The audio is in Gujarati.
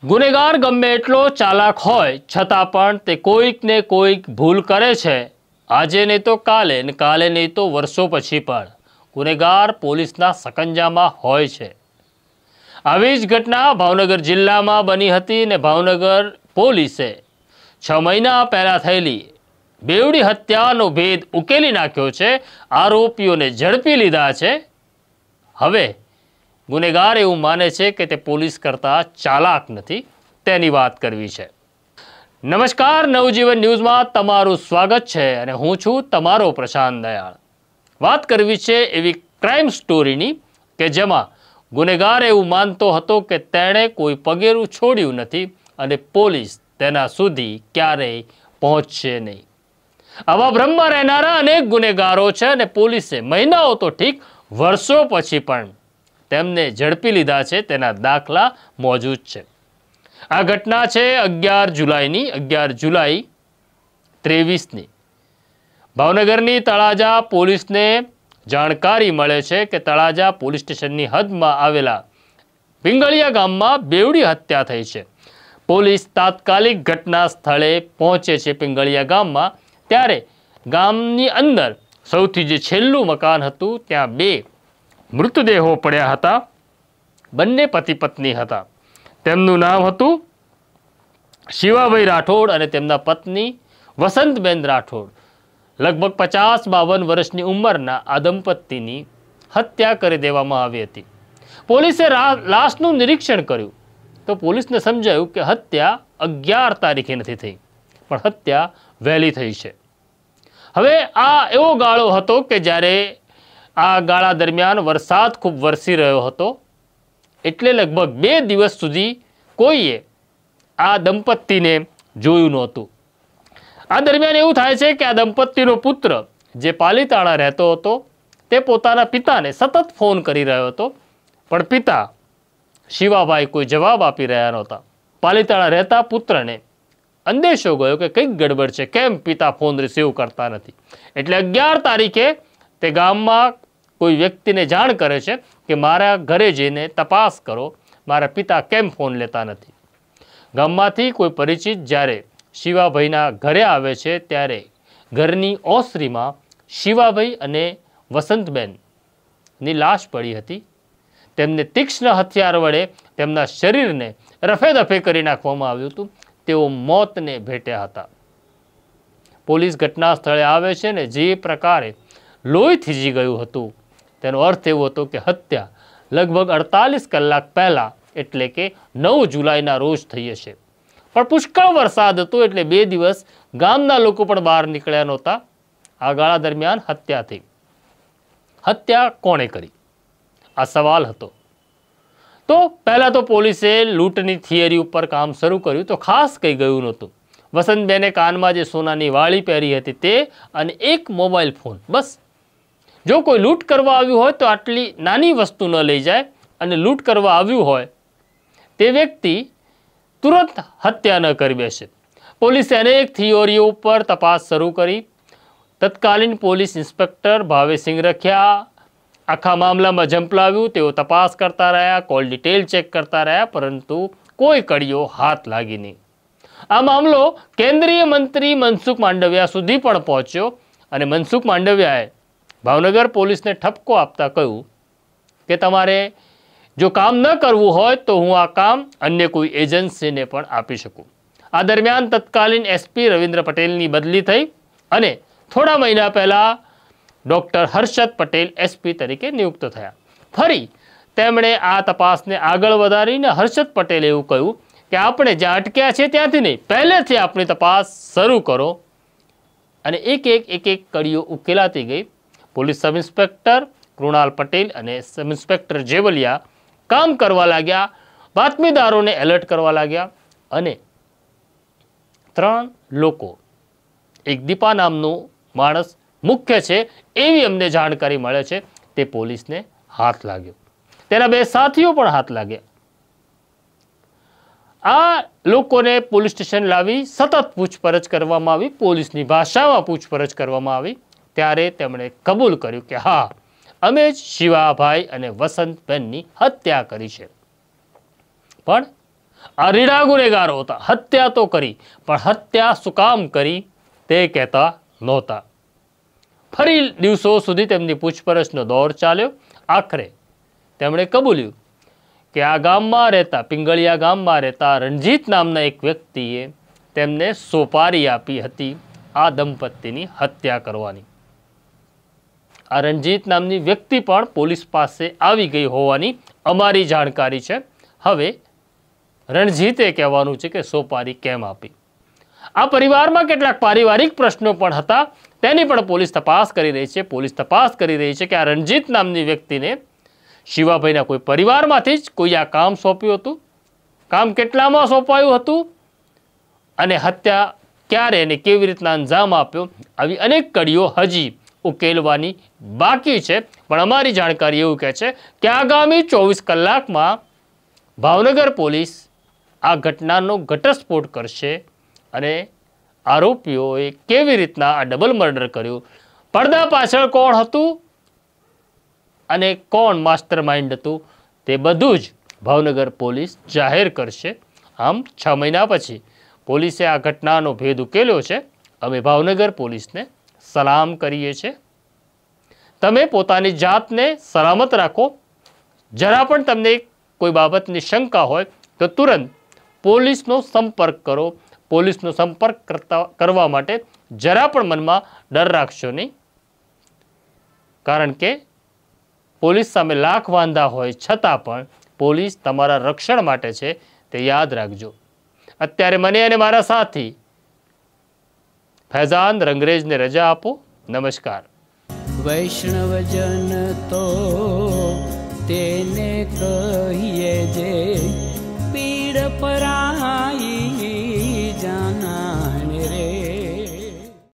ગુનેગાર ગમે એટલો ચાલાક હોય છતાં પણ તે કોઈક ને કોઈક ભૂલ કરે છે। આજે નહીં તો કાલે ને કાલે નહીં તો વર્ષો પછી પણ ગુનેગાર પોલીસના સકંજામાં હોય છે। આવી જ ઘટના ભાવનગર જિલ્લામાં બની હતી ને ભાવનગર પોલીસે 6 મહિના પહેલા થયેલી બેવડી હત્યાનો ભેદ ઉકેલી નાખ્યો છે। આરોપીઓને ઝડપી લીધા છે। હવે ગુનેગાર એવું માને છે કે તે પોલીસ કરતાં ચાલાક નથી, તેની વાત કરવી છે। નમસ્કાર, નવજીવન ન્યૂઝમાં તમારું સ્વાગત છે અને હું છું તમારો પ્રશાંત દયાળ। વાત કરવી છે એવી ક્રાઇમ સ્ટોરીની કે જેમાં ગુનેગાર એવું માનતો હતો કે તેણે કોઈ પગેરું છોડ્યું નથી અને પોલીસ તેના સુધી ક્યારેય પહોંચશે નહીં। આવા ભ્રમમાં રહેનારા અનેક ગુનેગારો છે અને પોલીસે મહિનાઓ તો ઠીક, વર્ષો પછી પણ તેમને ઝડપી લીધા છે, તેના દાખલા મોજૂદ છે। આ ઘટના છે 11 જુલાઈની, 11 જુલાઈ 23ની। ભાવનગરની તળાજા પોલીસને જાણકારી મળે છે કે તળાજા પોલીસ સ્ટેશનની હદમાં આવેલા પિંગળિયા ગામમાં બેવડી હત્યા થઈ છે। પોલીસ તાત્કાલિક ઘટના સ્થળે પહોંચે છે પિંગળિયા ગામમાં। ત્યારે ગામની અંદર સૌથી જે છેલ્લું મકાન હતું ત્યાં 2 મૃતદેહો પડ્યા હતા। બંને પતિ પત્ની હતા। તેમનું નામ હતું શિવાભાઈ રાઠોડ અને તેમના પત્ની વસંતબેન રાઠોડ। લગભગ 50-52 વર્ષની ઉંમરના આ દંપતીની હત્યા કરી દેવામાં આવી હતી। પોલીસે લાશનું નિરીક્ષણ કર્યું તો પોલીસને સમજાયું કે હત્યા 11 તારીખે નથી થઈ, પણ હત્યા વહેલી થઈ છે। હવે આ એવો ગાળો હતો કે જ્યારે આ ગાળા દરમિયાન વરસાદ ખૂબ વરસી રહ્યો હતો, એટલે લગભગ 2 દિવસ સુધી કોઈએ આ દંપતીને જોયું નહોતું। આ દરમિયાન એવું થાય છે કે આ દંપતીનો પુત્ર જે પાલીતાણા રહેતો હતો તે પોતાના પિતાને સતત ફોન કરી રહ્યો હતો, પણ પિતા શિવાભાઈ કોઈ જવાબ આપી રહ્યા નહોતા। પાલીતાણા રહેતા પુત્રને અંદેશો ગયો કે કંઈક ગડબડ છે, કેમ પિતા ફોન રિસીવ કરતા નથી। એટલે 11 તારીખે તે ગામમાં કોઈ વ્યક્તિને જાણ કરે છે કે મારા ઘરે જઈને તપાસ કરો, મારા પિતા કેમ ફોન લેતા નથી। ગામમાંથી કોઈ પરિચિત જ્યારે શિવાભાઈના ઘરે આવે છે ત્યારે ઘરની ઓસરીમાં શિવાભાઈ અને વસંતબેનની લાશ પડી હતી। તેમને તીક્ષ્ણ હથિયાર વડે તેમના શરીરને રફે દફે કરી નાખવામાં આવ્યું હતું। તેઓ મોતને ભેટ્યા હતા। પોલીસ ઘટના સ્થળે આવે છે ને જે પ્રકારે લોહી થીજી ગયું હતું તેનો અર્થ એવો હતો કે હત્યા લગભગ 48 કલાક પહેલા એટલે કે 9 જુલાઈના રોજ થઈ હશે। પણ પુષ્કળ વરસાદ હતો એટલે 2 દિવસ ગામના લોકો પણ બહાર નીકળ્યા નહોતા। આ ગાળા દરમિયાન હત્યા થઈ। હત્યા કોણે કરી, આ સવાલ હતો। તો પહેલા તો પોલીસે લૂંટની થિયરી ઉપર કામ શરૂ કર્યું તો ખાસ કંઈ ગયું નહોતું। વસંતબેને કાનમાં જે સોનાની વાળી પહેરી હતી તે અને એક મોબાઈલ ફોન, બસ। જો કોઈ લૂંટ કરવા આવ્યું હોય તો આટલી નાની વસ્તુ ન લઈ જાય, અને લૂંટ કરવા આવ્યું હોય તે વ્યક્તિ તુરંત હત્યા ન કરી બેસે। પોલીસે અનેક થિયરીઓ ઉપર તપાસ શરૂ કરી। તત્કાલીન પોલીસ ઇન્સ્પેક્ટર ભાવેસિંહ રખિયા આખા મામલામાં ઝંપલાવ્યું। તેઓ તપાસ કરતા રહ્યા, કોલ ડિટેલ ચેક કરતા રહ્યા, પરંતુ કોઈ કડીઓ હાથ લાગી નહીં। આ મામલો કેન્દ્રીય મંત્રી મનસુખ માંડવિયા સુધી પણ પહોંચ્યો અને મનસુખ માંડવિયાએ ભાવનગર પોલીસને ઠપકો આપતા કહ્યું કે તમારે જો કામ ન કરવું હોય તો હું આ કામ અન્ય કોઈ એજન્સીને પણ આપી શકું। આ દરમિયાન તત્કાલીન એસપી રવિન્દ્ર પટેલની બદલી થઈ અને થોડા મહિના પહેલા ડૉક્ટર હર્ષદ પટેલ એસપી તરીકે નિયુક્ત થયા। ફરી તેમણે આ તપાસને આગળ વધારીને હર્ષદ પટેલે એવું કહ્યું કે આપણે જ્યાં અટક્યા છે ત્યાંથી નહીં, પહેલેથી આપણી તપાસ શરૂ કરો। અને એક કડીઓ ઉકેલાતી ગઈ। Police sub inspector Krunal Patel અને સબ ઇન્સ્પેક્ટર જેવલિયા કામ કરવા લાગ્યા, બાતમીદારોને એલર્ટ કરવા લાગ્યા અને 3 લોકો, એક દીપા નામનું માણસ મુખ્ય છે એવી અમને જાણકારી મળે છે, તે પોલીસને હાથ લાગ્યો। તેના 2 સાથીઓ પણ હાથ લાગ્યા। આ લોકોને પોલીસ સ્ટેશન લાવી સતત પૂછપરછ કરવામાં આવી, પોલીસની ભાષામાં પૂછપરછ કરવામાં આવી। ત્યારે તેમણે કબૂલ કર્યું કે હા, અમે જ શિવાભાઈ અને વસંતબેનની હત્યા કરી છે। પણ આ રીઢા ગુનેગારો હતા. હત્યા તો કરી, પણ હત્યા શું કામ કરી તે કહેતા નહોતા. ફરી દિવસો સુધી તેમની પૂછપરછનો દોર ચાલ્યો. આખરે તેમણે કબૂલ્યું કે આ ગામમાં રહેતા, પિંગળિયા ગામમાં રહેતા રણજીત નામના એક વ્યક્તિએ તેમને સોપારી આપી હતી આ દંપતીની હત્યા કરવાની. આ રણજીત નામની વ્યક્તિ પણ પોલીસ પાસે આવી ગઈ હોવાની અમારી જાણકારી છે. હવે રણજીતે કહેવાનું છે કે સોપારી કેમ આપી. આ પરિવારમાં કેટલાક પારિવારિક પ્રશ્નો પણ હતા, તેની પણ પોલીસ તપાસ કરી રહી છે. પોલીસ તપાસ કરી રહી છે કે આ રણજીત નામની વ્યક્તિને શિવાભાઈના કોઈ પરિવારમાંથી જ કોઈ આ કામ સોંપ્યું હતું, કામ કેટલામાં સોંપાયું હતું અને હત્યા ક્યારે અને કેવી રીતના અંજામ આપ્યો. આવી અનેક કડીઓ હજી ઉકેલવાની બાકી છે. પણ અમારી જાણકારી એવું કહે છે કે આગામી 24 કલાકમાં ભાવનગર પોલીસ આ ઘટનાનો ઘટસ્ફોટ કરશે અને આરોપીઓએ કેવી રીતના આ ડબલ મર્ડર કર્યું, પડદા પાછળ કોણ હતું અને કોણ માસ્ટર માઇન્ડ હતું, તે બધું જ ભાવનગર પોલીસ જાહેર કરશે. આમ 6 મહિના પછી પોલીસે આ ઘટનાનો ભેદ ઉકેલ્યો છે. અમે ભાવનગર પોલીસને સલામ કરીએ છીએ. તમે પોતાની જાતને સલામત રાખો. જરા પણ તમને કોઈ બાબતની શંકા હોય તો તુરંત પોલીસનો સંપર્ક કરો. પોલીસનો સંપર્ક કરવા માટે જરા પણ મનમાં ડર રાખશો નહીં, કારણ કે પોલીસ સામે લાખ વાંધા હોય છતાં પણ પોલીસ તમારા રક્ષણ માટે છે, તે યાદ રાખજો. અત્યારે મને અને મારા સાથી ફૈઝાન રંગરેજને રજા આપો. નમસ્કાર. વૈષ્ણવજન તો તેને કહીએ જે પીડ પરા